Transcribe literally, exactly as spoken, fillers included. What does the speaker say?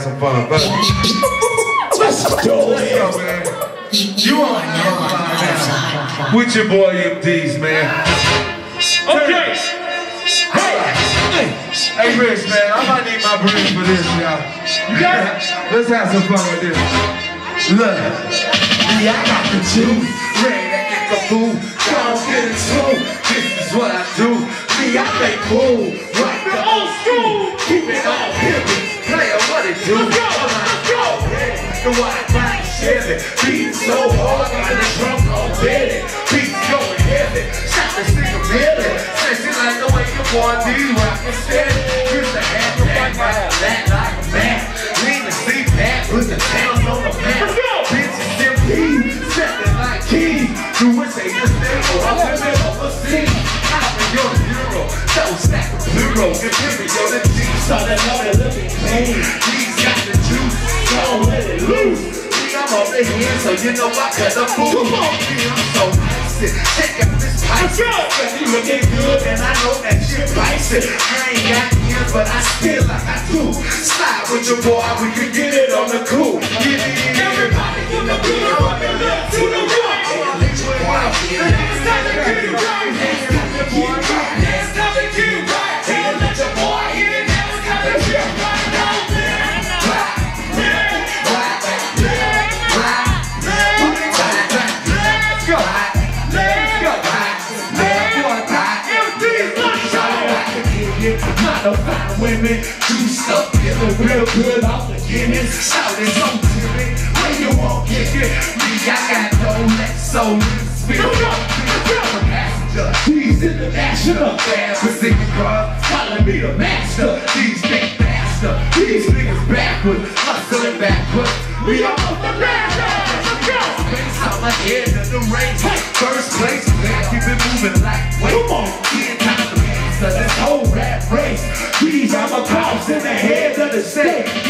some fun, but Let's do it. Let's go, man. You on now with your boy M D's, man. Okay. Hey. Hey, Rich, man, I might need my breeze for this, y'all. You got it? Let's have some fun with this. Look, yeah, I got the juice, ready to get the food. Don't get it too. This is what I do. Me, I make cool, like the old school. Keep it all hippie, player what it do. Let's go, let's go. The white body Chevy, beating so hard on the drum on belly. Beats going heavy, shot the single belly. Sexy like the way your boy D rockin' steady. Here's the hat, that like that like a man. Lean the seat back, put the town on the map. Bitches M P, stepping like keys. Do it say this thing, or I'm living overseas. I'm in your hero, double stack of plural. Give me your the G, so that love it looking clean. G's got the juice, don't let it loose. I'm over here, so you know I cut the food. Come on, I'm so nice. Check out this pipe. Cause you looking good, and I know that shit pricey. I ain't got ears, but I still like I do. Slide with your boy, we can get it on the cool. Get it in, everybody in the beat, from the left to the right. It's time to get right. It's time to get right. Hey, let your boy in, now it's time to get right. Not a fine women, juiced up, feeling real good off the Guinness. Shouting so timid, when you won't kick it. Me, I got no legs, so spirit. I'm a passenger, he's international. Fast Pacific Club, calling me the master. These big faster, these niggas backwards, hustling backwards. We almost the last. Space on my head of the race. First place, man, keep it moving like wait. Come on, get time to answer this whole rap race. These are my cops in the head of the state.